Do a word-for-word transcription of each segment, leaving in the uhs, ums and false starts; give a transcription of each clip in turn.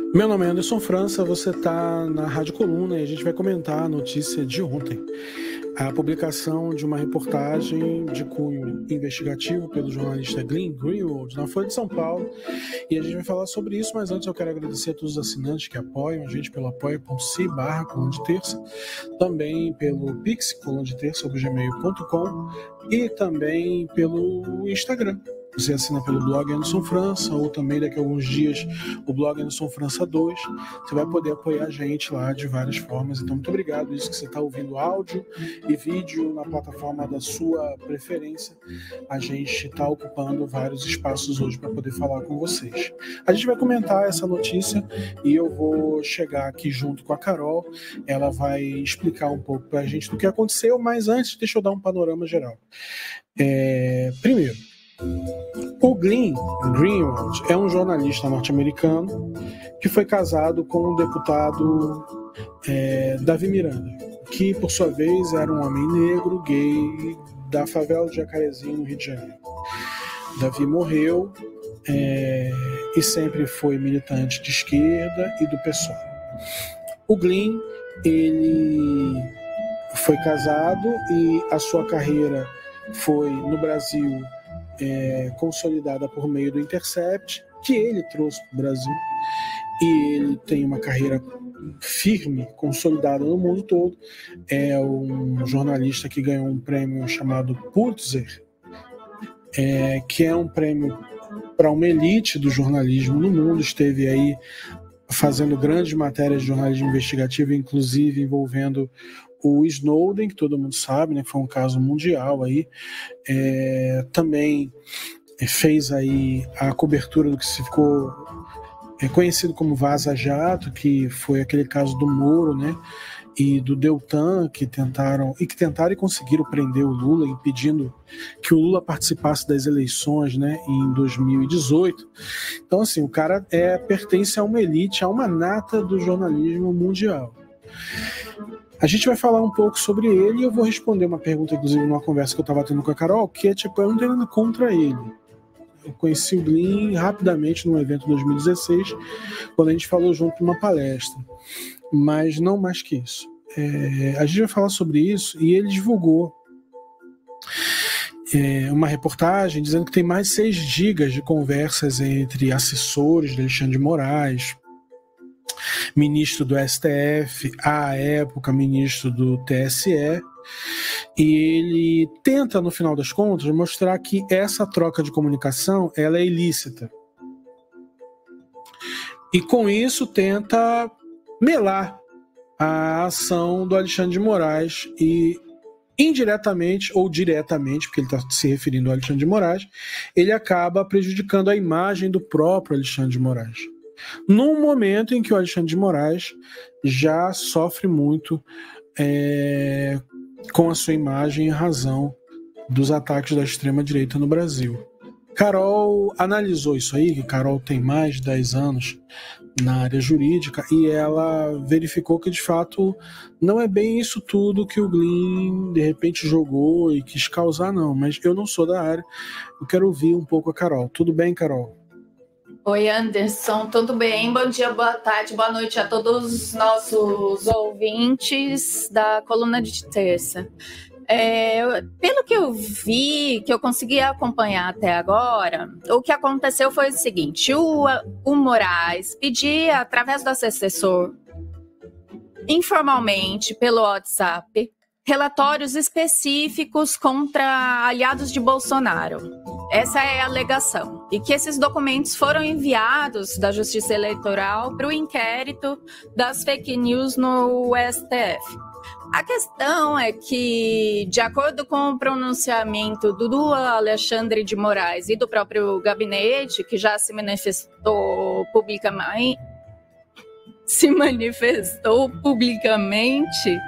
Meu nome é Anderson França, você está na Rádio Coluna e a gente vai comentar a notícia de ontem. A publicação de uma reportagem de cunho investigativo pelo jornalista Glenn Greenwald na Folha de São Paulo. E a gente vai falar sobre isso, mas antes eu quero agradecer a todos os assinantes que apoiam a gente pelo apoia.se barra coluna de terça, também pelo Pix, coluna de terça, sobre gmail ponto com e também pelo Instagram. Você assina pelo blog Anderson França ou também daqui a alguns dias o blog Anderson França dois. Você vai poder apoiar a gente lá de várias formas. Então, muito obrigado. Isso que você está ouvindo áudio e vídeo na plataforma da sua preferência. A gente está ocupando vários espaços hoje para poder falar com vocês. A gente vai comentar essa notícia e eu vou chegar aqui junto com a Carol. Ela vai explicar um pouco para a gente do que aconteceu, mas antes deixa eu dar um panorama geral. É... Primeiro, o Glenn Greenwald é um jornalista norte-americano que foi casado com o deputado é, Davi Miranda, que por sua vez era um homem negro, gay, da favela de Jacarezinho, no Rio de Janeiro. Davi morreu é, e sempre foi militante de esquerda e do PSOL. O Glenn, ele foi casado e a sua carreira foi no Brasil É, consolidada por meio do Intercept, que ele trouxe para o Brasil, e ele tem uma carreira firme, consolidada no mundo todo. É um jornalista que ganhou um prêmio chamado Pulitzer, é, que é um prêmio para uma elite do jornalismo no mundo. Esteve aí fazendo grandes matérias de jornalismo investigativo, inclusive envolvendo o Snowden, que todo mundo sabe, né, foi um caso mundial aí. É, também fez aí a cobertura do que se ficou é, conhecido como Vaza Jato, que foi aquele caso do Moro, né, e do Deltan, que tentaram e que tentaram e conseguiram prender o Lula, impedindo que o Lula participasse das eleições, né, em dois mil e dezoito. Então, assim, o cara é, pertence a uma elite, a uma nata do jornalismo mundial. A gente vai falar um pouco sobre ele e eu vou responder uma pergunta, inclusive, numa conversa que eu estava tendo com a Carol, que é tipo, eu não tenho nada contra ele. Eu conheci o Glenn rapidamente num evento em dois mil e dezesseis, quando a gente falou junto numa palestra. Mas não mais que isso. É, a gente vai falar sobre isso e ele divulgou é, uma reportagem dizendo que tem mais de seis gigas de conversas entre assessores de Alexandre de Moraes, ministro do S T F, à época ministro do T S E, e ele tenta, no final das contas, mostrar que essa troca de comunicação ela é ilícita. E com isso tenta melar a ação do Alexandre de Moraes e, indiretamente ou diretamente, porque ele está se referindo ao Alexandre de Moraes, ele acaba prejudicando a imagem do próprio Alexandre de Moraes, num momento em que o Alexandre de Moraes já sofre muito é, com a sua imagem em razão dos ataques da extrema-direita no Brasil. Carol analisou isso aí, que Carol tem mais de dez anos na área jurídica, e ela verificou que, de fato, não é bem isso tudo que o Glenn, de repente, jogou e quis causar, não. Mas eu não sou da área, eu quero ouvir um pouco a Carol. Tudo bem, Carol? Oi, Anderson, tudo bem? Bom dia, boa tarde, boa noite a todos os nossos ouvintes da Coluna de Terça. É, pelo que eu vi, que eu consegui acompanhar até agora, o que aconteceu foi o seguinte: o, o Moraes pedia, através do assessor, informalmente, pelo WhatsApp, relatórios específicos contra aliados de Bolsonaro. Essa é a alegação. E que esses documentos foram enviados da Justiça Eleitoral para o inquérito das fake news no S T F. A questão é que, de acordo com o pronunciamento do Alexandre de Moraes e do próprio gabinete, que já se manifestou publicamente, se manifestou publicamente,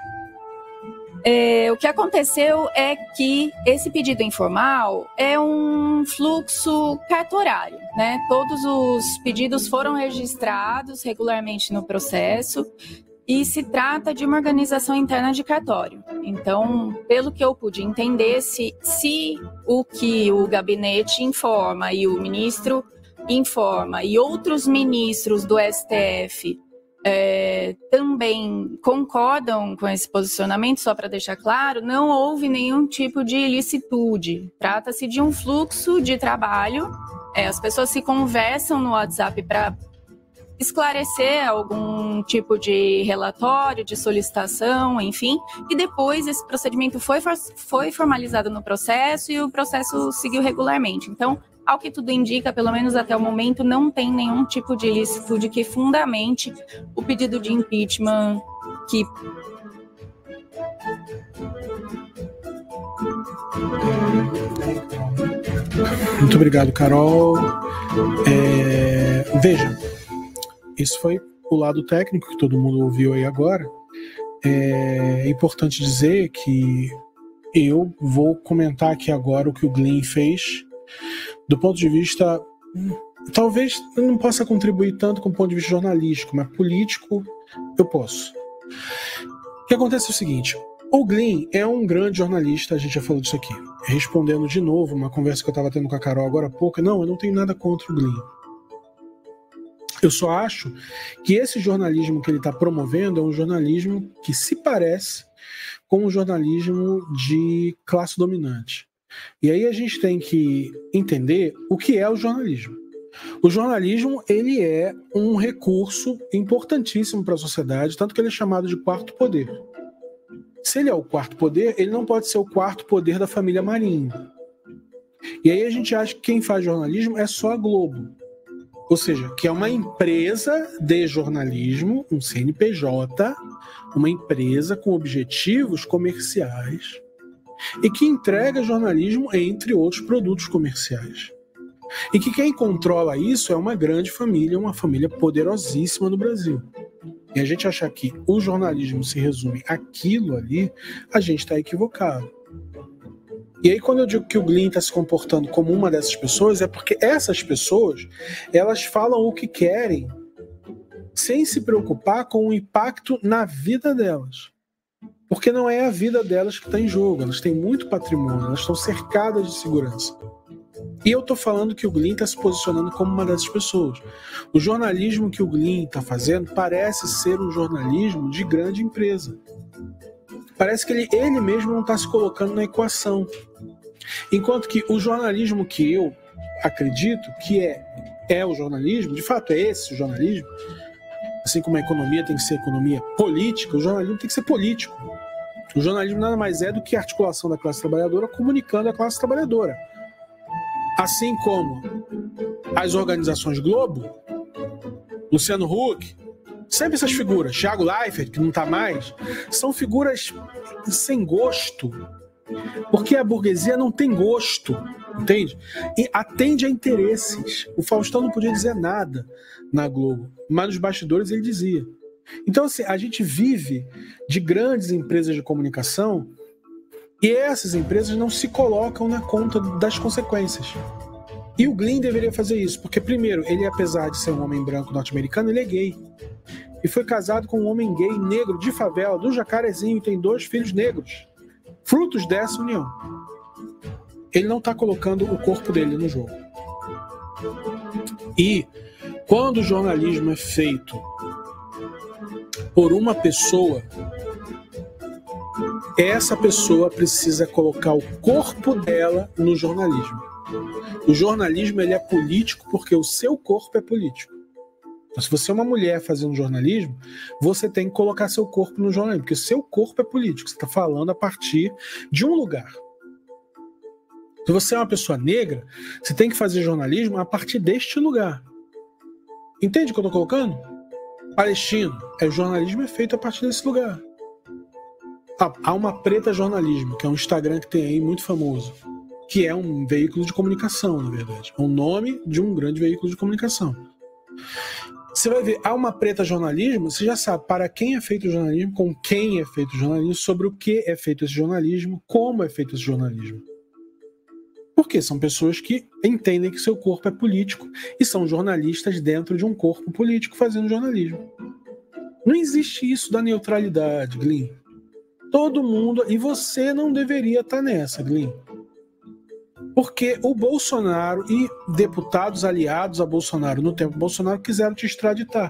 É, o que aconteceu é que esse pedido informal é um fluxo cartorário, né? Todos os pedidos foram registrados regularmente no processo e se trata de uma organização interna de cartório. Então, pelo que eu pude entender, se, se o que o gabinete informa e o ministro informa e outros ministros do S T F é, também concordam com esse posicionamento, só para deixar claro, não houve nenhum tipo de ilicitude. Trata-se de um fluxo de trabalho. É, as pessoas se conversam no WhatsApp para esclarecer algum tipo de relatório, de solicitação, enfim, e depois esse procedimento foi, foi formalizado no processo e o processo seguiu regularmente. Então, ao que tudo indica, pelo menos até o momento, não tem nenhum tipo de ilicitude que fundamente o pedido de impeachment que... Muito obrigado, Carol. É... Veja, esse foi o lado técnico que todo mundo ouviu aí agora. É importante dizer que eu vou comentar aqui agora o que o Glynn fez do ponto de vista... Talvez eu não possa contribuir tanto com o ponto de vista jornalístico, mas político eu posso. O que acontece é o seguinte: o Glynn é um grande jornalista, a gente já falou disso aqui. Respondendo de novo uma conversa que eu estava tendo com a Carol agora há pouco, não, eu não tenho nada contra o Glynn. Eu só acho que esse jornalismo que ele está promovendo é um jornalismo que se parece com um jornalismo de classe dominante. E aí a gente tem que entender o que é o jornalismo. O jornalismo, ele é um recurso importantíssimo para a sociedade, tanto que ele é chamado de quarto poder. Se ele é o quarto poder, ele não pode ser o quarto poder da família Marinho. E aí a gente acha que quem faz jornalismo é só a Globo. Ou seja, que é uma empresa de jornalismo, um C N P J, uma empresa com objetivos comerciais e que entrega jornalismo entre outros produtos comerciais. E que quem controla isso é uma grande família, uma família poderosíssima no Brasil. E a gente achar que o jornalismo se resume àquilo ali, a gente está equivocado. E aí quando eu digo que o Glynn está se comportando como uma dessas pessoas, é porque essas pessoas, elas falam o que querem, sem se preocupar com o impacto na vida delas. Porque não é a vida delas que está em jogo, elas têm muito patrimônio, elas estão cercadas de segurança. E eu estou falando que o Glynn está se posicionando como uma dessas pessoas. O jornalismo que o Glynn está fazendo parece ser um jornalismo de grande empresa. Parece que ele, ele mesmo não está se colocando na equação. Enquanto que o jornalismo que eu acredito que é, é o jornalismo, de fato é esse o jornalismo, assim como a economia tem que ser economia política, o jornalismo tem que ser político. O jornalismo nada mais é do que a articulação da classe trabalhadora comunicando a classe trabalhadora. Assim como as organizações Globo, Luciano Huck, sempre essas figuras, Thiago Leifert, que não está mais, são figuras sem gosto, porque a burguesia não tem gosto, entende? E atende a interesses. O Faustão não podia dizer nada na Globo, mas nos bastidores ele dizia. Então, assim, a gente vive de grandes empresas de comunicação e essas empresas não se colocam na conta das consequências. E o Glynn deveria fazer isso, porque, primeiro, ele, apesar de ser um homem branco norte-americano, ele é gay. E foi casado com um homem gay negro de favela, do Jacarezinho, e tem dois filhos negros, frutos dessa união. Ele não está colocando o corpo dele no jogo. E quando o jornalismo é feito por uma pessoa, essa pessoa precisa colocar o corpo dela no jornalismo. O jornalismo ele é político porque o seu corpo é político. Então, se você é uma mulher fazendo jornalismo, você tem que colocar seu corpo no jornalismo, porque o seu corpo é político. Você está falando a partir de um lugar. Se você é uma pessoa negra, você tem que fazer jornalismo a partir deste lugar. Entende o que eu estou colocando? Palestino, é, o jornalismo é feito a partir desse lugar. Ah, há uma Preta Jornalismo, que é um Instagram que tem aí muito famoso, que é um veículo de comunicação, na verdade. É o nome de um grande veículo de comunicação. Você vai ver, há uma Preta Jornalismo, você já sabe para quem é feito o jornalismo, com quem é feito o jornalismo, sobre o que é feito esse jornalismo, como é feito esse jornalismo. Porque são pessoas que entendem que seu corpo é político e são jornalistas dentro de um corpo político fazendo jornalismo. Não existe isso da neutralidade, Glynn. Todo mundo... E você não deveria estar nessa, Glynn. Porque o Bolsonaro e deputados aliados a Bolsonaro no tempo Bolsonaro quiseram te extraditar.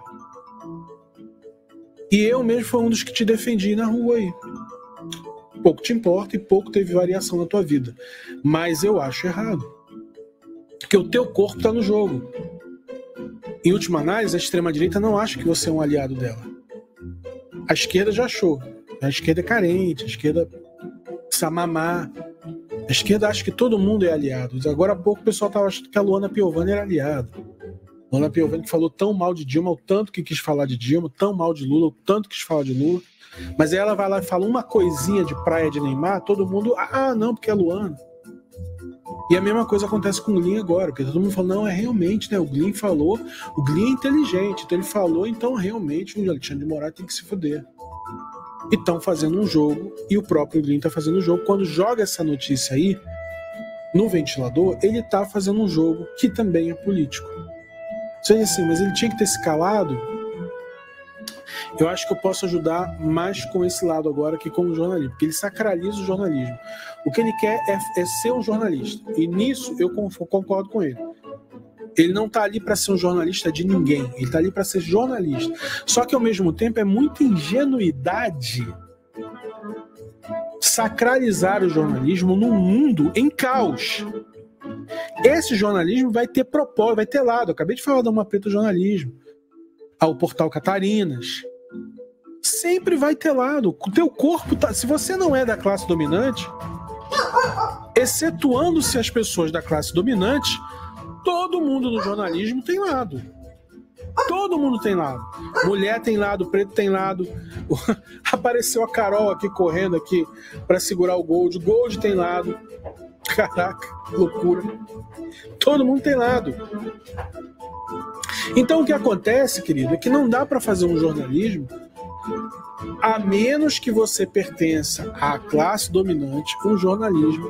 E eu mesmo fui um dos que te defendi na rua aí. Pouco te importa e pouco teve variação na tua vida. Mas eu acho errado. Porque o teu corpo está no jogo. Em última análise, a extrema-direita não acha que você é um aliado dela. A esquerda já achou. A esquerda é carente, a esquerda precisa mamar. A esquerda acha que todo mundo é aliado. Agora há pouco o pessoal estava achando que a Luana Piovani era aliada. Luana Piovani que falou tão mal de Dilma, o tanto que quis falar de Dilma, tão mal de Lula, o tanto que quis falar de Lula. Mas aí ela vai lá e fala uma coisinha de praia de Neymar, todo mundo, ah, não, porque é Luana. E a mesma coisa acontece com o Glyn agora, porque todo mundo fala, não, é realmente, né? O Glyn falou, o Glyn é inteligente, então ele falou, então realmente o Alexandre de Moraes tem que se fuder. E estão fazendo um jogo, e o próprio Glyn está fazendo um jogo. Quando joga essa notícia aí, no ventilador, ele está fazendo um jogo que também é político. Ou seja, assim, mas ele tinha que ter se calado. Eu acho que eu posso ajudar mais com esse lado agora que com o jornalismo, porque ele sacraliza o jornalismo. O que ele quer é, é ser um jornalista, e nisso eu concordo com ele. Ele não está ali para ser um jornalista de ninguém, ele está ali para ser jornalista. Só que ao mesmo tempo é muita ingenuidade sacralizar o jornalismo num mundo em caos. Esse jornalismo vai ter propósito, vai ter lado. Eu acabei de falar da Uma Preta Jornalismo, ao Portal Catarinas. Sempre vai ter lado. O teu corpo tá... Se você não é da classe dominante, excetuando-se as pessoas da classe dominante, todo mundo no jornalismo tem lado. Todo mundo tem lado. Mulher tem lado, preto tem lado. Apareceu a Carol aqui correndo aqui para segurar o Gold. Gold tem lado. Caraca, loucura. Todo mundo tem lado. Então o que acontece, querido, é que não dá para fazer um jornalismo a menos que você pertença à classe dominante, um jornalismo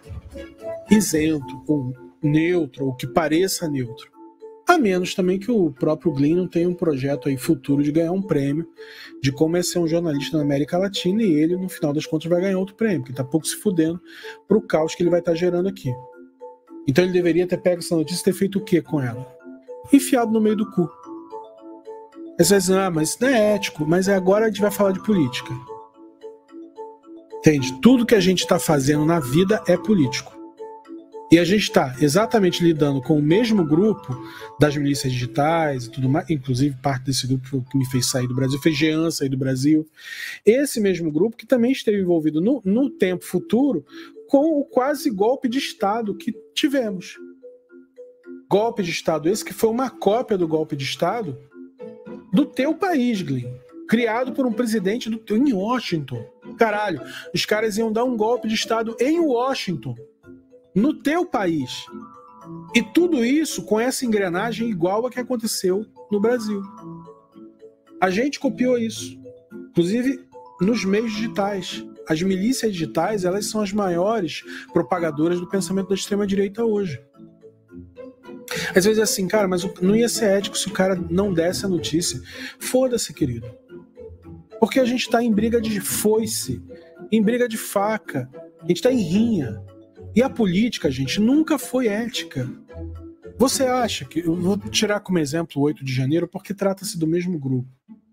isento, um neutro, ou que pareça neutro. A menos também que o próprio Glyn não tenha um projeto aí futuro de ganhar um prêmio de como é ser um jornalista na América Latina, e ele, no final das contas, vai ganhar outro prêmio, porque tá pouco se fudendo pro caos que ele vai estar gerando aqui. Então ele deveria ter pego essa notícia e ter feito o quê com ela? Enfiado no meio do cu. Aí você vai dizer, ah, mas isso não é ético, mas agora a gente vai falar de política. Entende? Tudo que a gente está fazendo na vida é político. E a gente está exatamente lidando com o mesmo grupo das milícias digitais e tudo mais, inclusive parte desse grupo que me fez sair do Brasil, fez Jean sair do Brasil. Esse mesmo grupo que também esteve envolvido no, no tempo futuro com o quase golpe de Estado que tivemos. Golpe de Estado esse que foi uma cópia do golpe de Estado do teu país, Glyn. Criado por um presidente do teu, em Washington. Caralho, os caras iam dar um golpe de Estado em Washington, no teu país. E tudo isso com essa engrenagem igual a que aconteceu no Brasil. A gente copiou isso. Inclusive nos meios digitais. As milícias digitais, elas são as maiores propagadoras do pensamento da extrema-direita hoje. Às vezes é assim, cara, mas não ia ser ético se o cara não desse a notícia. Foda-se, querido. Porque a gente tá em briga de foice, em briga de faca, a gente tá em rinha. E a política, gente, nunca foi ética. Você acha que... Eu vou tirar como exemplo o oito de janeiro, porque trata-se do mesmo grupo.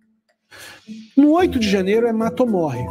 No oito de janeiro é mata ou morre.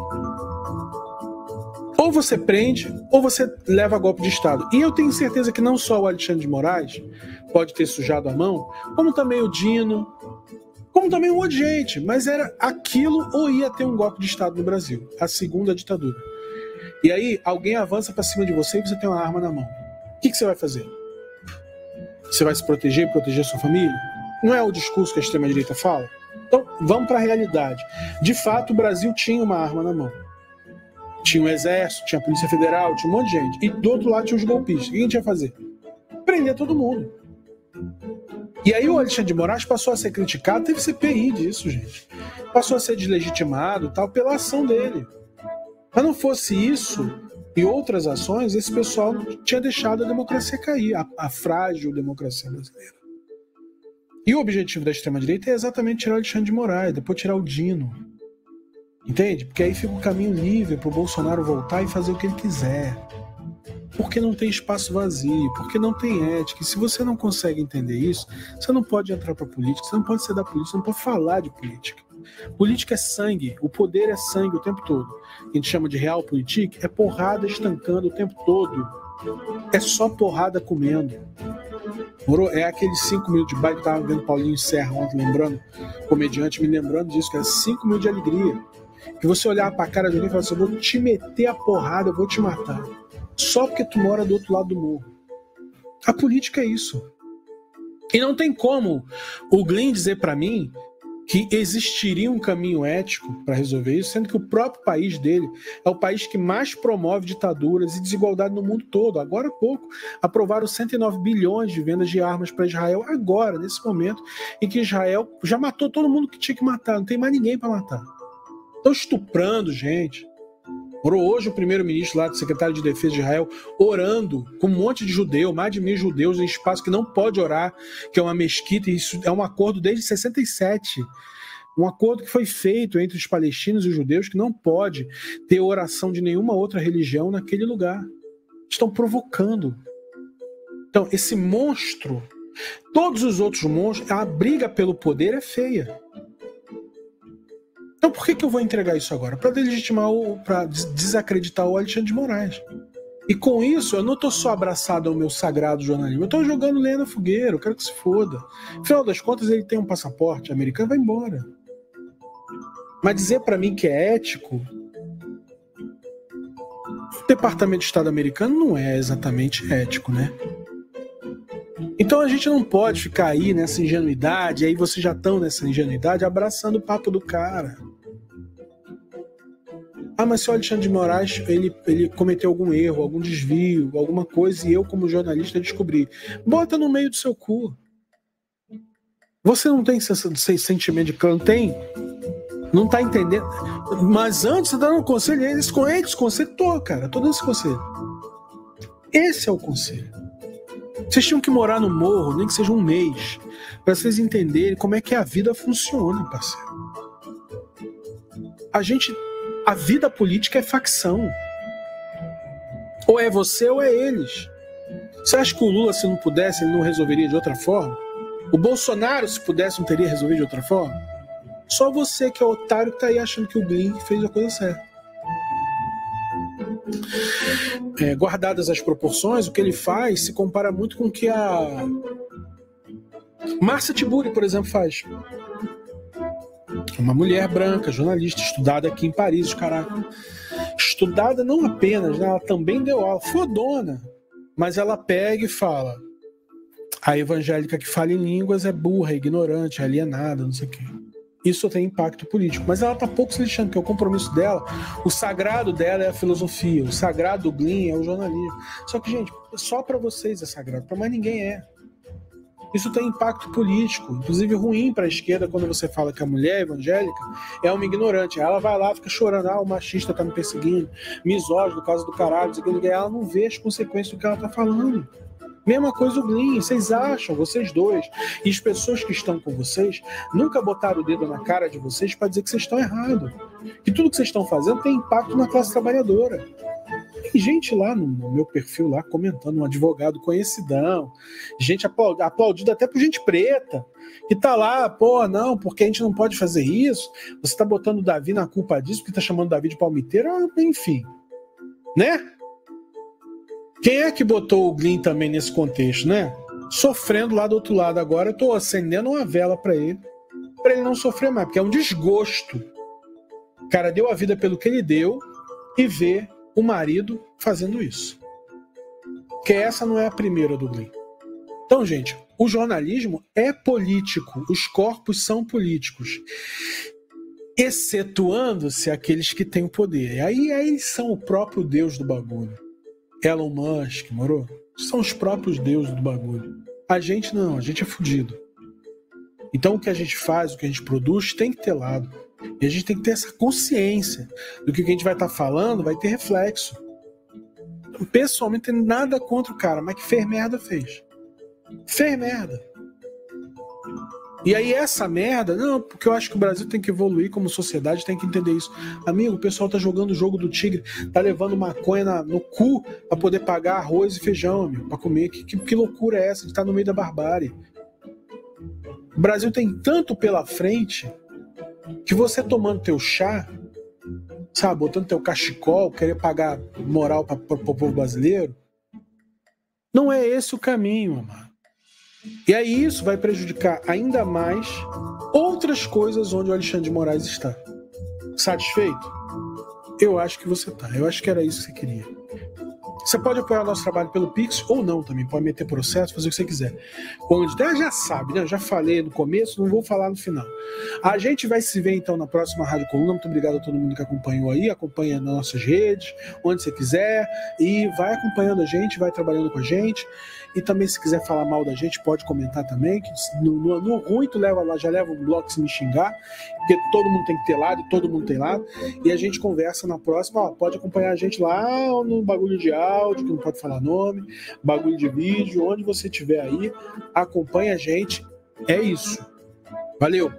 Ou você prende, ou você leva a golpe de Estado. E eu tenho certeza que não só o Alexandre de Moraes pode ter sujado a mão, como também o Dino, como também um monte de gente. Mas era aquilo ou ia ter um golpe de Estado no Brasil. A segunda ditadura. E aí alguém avança pra cima de você e você tem uma arma na mão. O que, que você vai fazer? Você vai se proteger e proteger a sua família? Não é o discurso que a extrema-direita fala? Então, vamos para a realidade. De fato, o Brasil tinha uma arma na mão. Tinha o Exército, tinha a Polícia Federal, tinha um monte de gente. E do outro lado tinha os golpistas. O que a gente ia fazer? Prender todo mundo. E aí o Alexandre de Moraes passou a ser criticado, teve C P I disso, gente. Passou a ser deslegitimado tal, pela ação dele. Se não fosse isso e outras ações, esse pessoal tinha deixado a democracia cair, a, a frágil democracia brasileira. E o objetivo da extrema-direita é exatamente tirar o Alexandre de Moraes, depois tirar o Dino. Entende? Porque aí fica o caminho livre para o Bolsonaro voltar e fazer o que ele quiser. porque não tem espaço vazio, porque não tem ética. E se você não consegue entender isso, você não pode entrar para política, você não pode ser da política, você não pode falar de política. Política é sangue, o poder é sangue o tempo todo. A gente chama de realpolitik, é porrada estancando o tempo todo. É só porrada comendo. É aqueles cinco minutos de baile que estava vendo Paulinho Serra ontem, lembrando, comediante, me lembrando disso, que era cinco minutos de alegria. Que você olhar pra cara de alguém e falar assim, eu vou te meter a porrada, eu vou te matar. Só porque tu mora do outro lado do morro. A política é isso. E não tem como o Glyn dizer pra mim que existiria um caminho ético para resolver isso, sendo que o próprio país dele é o país que mais promove ditaduras e desigualdade no mundo todo. Agora há pouco, aprovaram cento e nove bilhões de vendas de armas para Israel, agora, nesse momento em que Israel já matou todo mundo que tinha que matar, não tem mais ninguém para matar. Estão estuprando gente. Orou hoje o primeiro-ministro lá, do secretário de defesa de Israel, orando com um monte de judeu, mais de mil judeus em espaço que não pode orar, que é uma mesquita, e isso é um acordo desde sessenta e sete. Um acordo que foi feito entre os palestinos e os judeus que não pode ter oração de nenhuma outra religião naquele lugar. Estão provocando. Então, esse monstro, todos os outros monstros, a briga pelo poder é feia. Então por que, que eu vou entregar isso agora? Para delegitimar, para desacreditar o Alexandre de Moraes. E com isso, eu não estou só abraçado ao meu sagrado jornalismo, eu estou jogando lenha na fogueira, eu quero que se foda. Afinal das contas, ele tem um passaporte americano, vai embora. Mas dizer para mim que é ético, o Departamento de Estado americano não é exatamente ético, né? Então a gente não pode ficar aí nessa ingenuidade, e aí vocês já estão nessa ingenuidade abraçando o papo do cara. Ah, mas se o Alexandre de Moraes ele, ele cometeu algum erro, algum desvio, alguma coisa, e eu como jornalista descobri. Bota no meio do seu cu. Você não tem esse sentimento de clã? Tem? Não tá entendendo? Mas antes você tá dando um conselho, esse, esse conselho, tô, cara, tô dando esse conselho. Esse é o conselho. Vocês tinham que morar no morro, nem que seja um mês, para vocês entenderem como é que a vida funciona, parceiro. A gente, a vida política é facção. Ou é você ou é eles. Você acha que o Lula, se não pudesse, ele não resolveria de outra forma? O Bolsonaro, se pudesse, não teria resolvido de outra forma? Só você que é otário que tá aí achando que o Glyn fez a coisa certa. É, guardadas as proporções, o que ele faz se compara muito com o que a Márcia Tiburi, por exemplo, faz. Uma mulher branca, jornalista, estudada aqui em Paris, caraca. Estudada não apenas, né? Ela também deu aula, fodona, mas ela pega e fala: a evangélica que fala em línguas é burra, é ignorante, é alienada, não sei o quê. Isso tem impacto político, mas ela tá pouco se lixando, porque o compromisso dela, o sagrado dela é a filosofia, o sagrado do Glyn é o jornalismo. Só que, gente, só para vocês é sagrado, para mais ninguém é. Isso tem impacto político, inclusive ruim para a esquerda quando você fala que a mulher evangélica é uma ignorante. Ela vai lá, fica chorando, ah, o machista tá me perseguindo, misógino, caso do caralho, ela não vê as consequências do que ela tá falando. Mesma coisa o Glyn, vocês acham, vocês dois, e as pessoas que estão com vocês nunca botaram o dedo na cara de vocês para dizer que vocês estão errados. Que tudo que vocês estão fazendo tem impacto na classe trabalhadora. Tem gente lá no meu perfil lá comentando, um advogado conhecidão, gente aplaudida até por gente preta, que tá lá, pô, não, porque a gente não pode fazer isso, você tá botando o Davi na culpa disso, porque tá chamando o Davi de palmiteiro, enfim, né? Quem é que botou o Glyn também nesse contexto, né? Sofrendo lá do outro lado. Agora eu tô acendendo uma vela para ele, para ele não sofrer mais, porque é um desgosto. O cara deu a vida pelo que ele deu e vê o marido fazendo isso. Porque essa não é a primeira do Glyn. Então, gente, o jornalismo é político, os corpos são políticos, excetuando-se aqueles que têm o poder. E aí, aí eles são o próprio deus do bagulho. Elon Musk, moro? São os próprios deuses do bagulho. A gente não, a gente é fudido. Então o que a gente faz, o que a gente produz tem que ter lado. E a gente tem que ter essa consciência do que a gente vai estar falando vai ter reflexo. Pessoalmente, não tem nada contra o cara, mas que fez merda, fez. Fez merda. E aí essa merda, não, porque eu acho que o Brasil tem que evoluir como sociedade, tem que entender isso. Amigo, o pessoal tá jogando o jogo do tigre, tá levando maconha na, no cu pra poder pagar arroz e feijão, amigo, pra comer. Que, que, que loucura é essa de estar no meio da barbárie? O Brasil tem tanto pela frente que você tomando teu chá, sabe, botando teu cachecol, querer pagar moral para o povo brasileiro, não é esse o caminho, mano. E aí isso vai prejudicar ainda mais outras coisas onde o Alexandre de Moraes está. Satisfeito? Eu acho que você tá. Eu acho que era isso que você queria. Você pode apoiar o nosso trabalho pelo Pix ou não também. Pode meter processo, fazer o que você quiser. Onde der, já sabe, né? Eu já falei no começo, não vou falar no final. A gente vai se ver então na próxima Rádio Coluna. Muito obrigado a todo mundo que acompanhou aí. Acompanha nas nossas redes, onde você quiser. E vai acompanhando a gente, vai trabalhando com a gente. E também, se quiser falar mal da gente, pode comentar também. Que no, no, no ruim, tu leva lá, já leva um bloco se me xingar. Porque todo mundo tem que ter lado, e todo mundo tem lado. E a gente conversa na próxima. Ó, pode acompanhar a gente lá no bagulho de áudio, que não pode falar nome, bagulho de vídeo, onde você estiver aí, acompanha a gente. É isso. Valeu!